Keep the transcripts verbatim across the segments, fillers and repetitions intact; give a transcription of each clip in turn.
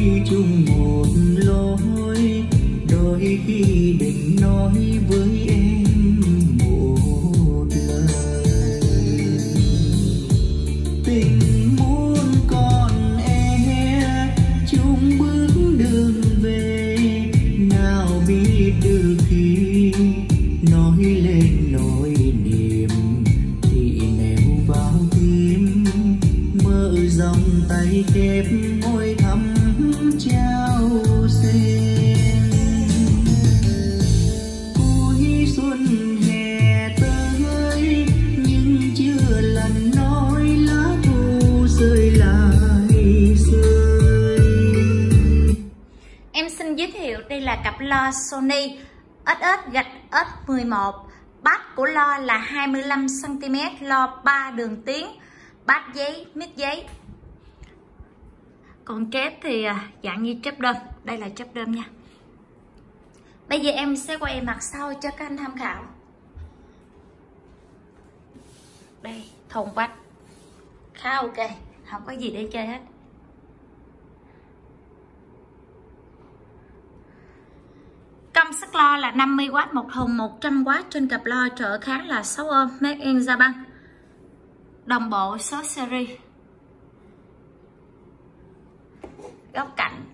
chung một lối, đôi khi định nói với em một lời. Tình muốn còn e chung bước đường về, nào biết được khi nói lên nỗi niềm thì nèo vào tim, mở dòng tay kẹp môi thắm trao xen. Cuối xuân hè tới nhưng chưa lần nói lá thu rơi lại rơi. Em xin giới thiệu đây là cặp loa Sony ét ét gạch S mười một. Bass của loa là hai mươi lăm xăng ti mét, loa ba đường tiếng, bass giấy, mic giấy. Còn kép thì dạng như chép đơn. Đây là chép đơn nha. Bây giờ em sẽ quay mặt sau cho các anh tham khảo. Đây, thùng bass khá ok, không có gì để chơi hết. Công suất loa là năm mươi oát một thùng, một trăm oát trên cặp loa, trợ kháng là sáu ôm, made in Japan. Đồng bộ số series. Góc cạnh.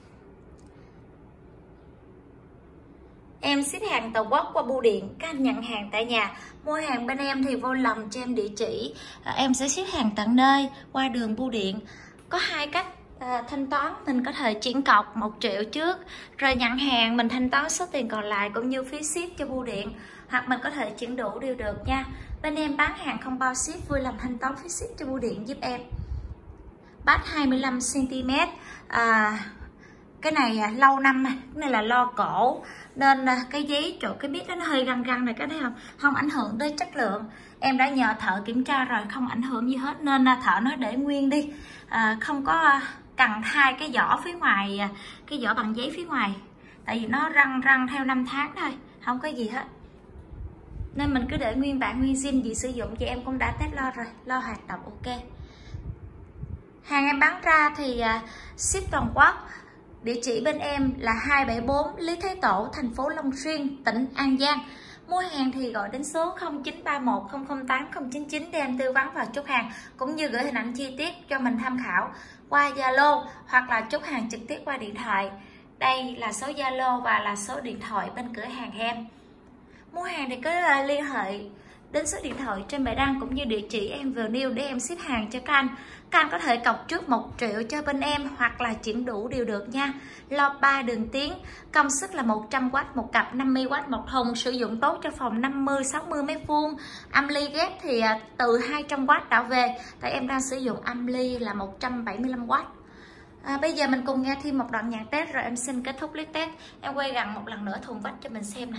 Em ship hàng toàn quốc qua bưu điện, các anh nhận hàng tại nhà. Mua hàng bên em thì vô lòng cho em địa chỉ, em sẽ ship hàng tận nơi qua đường bưu điện. Có hai cách à, thanh toán. Mình có thể chuyển cọc một triệu trước, rồi nhận hàng mình thanh toán số tiền còn lại cũng như phí ship cho bưu điện, hoặc mình có thể chuyển đủ đều được nha. Bên em bán hàng không bao ship, vui lòng thanh toán phí ship cho bưu điện giúp em. Bass hai mươi lăm xăng ti mét. à, Cái này à, lâu năm, cái này là lo cổ nên à, cái giấy chỗ cái bít nó hơi găng găng này, cái thấy không? Không ảnh hưởng tới chất lượng. Em đã nhờ thợ kiểm tra rồi, không ảnh hưởng gì hết, nên à, thợ nói để nguyên đi, à, không có à, cần thay cái vỏ phía ngoài, à, cái vỏ bằng giấy phía ngoài, tại vì nó răng răng theo năm tháng thôi, không có gì hết, nên mình cứ để nguyên bản nguyên zin. Gì sử dụng thì em cũng đã test lo rồi, lo hoạt động ok. Hàng em bán ra thì uh, ship toàn quốc. Địa chỉ bên em là hai bảy bốn Lý Thái Tổ, thành phố Long Xuyên, tỉnh An Giang. Mua hàng thì gọi đến số không chín ba một không không tám không chín chín để em tư vấn và chốt hàng, cũng như gửi hình ảnh chi tiết cho mình tham khảo qua Zalo, hoặc là chốt hàng trực tiếp qua điện thoại. Đây là số Zalo và là số điện thoại bên cửa hàng em. Mua hàng thì cứ uh, liên hệ đến số điện thoại trên bài đăng cũng như địa chỉ em vừa nêu để em ship hàng cho các anh. Các anh có thể cọc trước một triệu cho bên em, hoặc là chuyển đủ đều được nha. Loa ba đường tiếng, công suất là một trăm oát một cặp, năm mươi oát một thùng, sử dụng tốt cho phòng năm mươi sáu mươi mét vuông. Âm ly ghép thì từ hai trăm oát đảo về, tại em đang sử dụng âm ly là một trăm bảy mươi lăm oát. À, bây giờ mình cùng nghe thêm một đoạn nhạc test rồi em xin kết thúc clip test. Em quay gần một lần nữa thùng vách cho mình xem nè.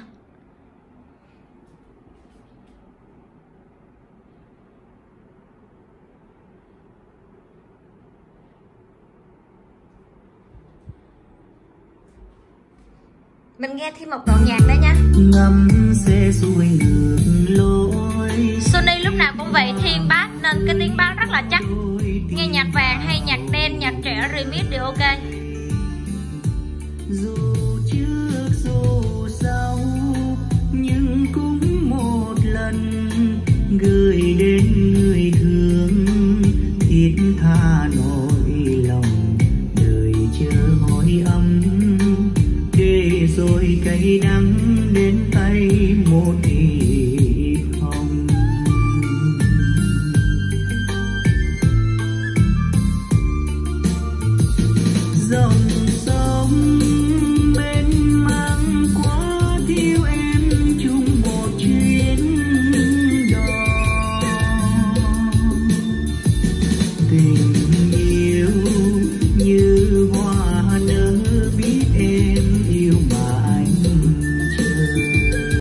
Mình nghe thêm một đoạn nhạc nữa nha. Ngắm xe xuôi ngược lối. Sony lúc nào cũng vậy, thiên bass nên cái tiếng bass rất là chắc. Nghe nhạc vàng hay nhạc đen, nhạc trẻ, remix đều ok. Dù trước dù sau nhưng cũng một lần gửi đến người thương thiết tha nỗi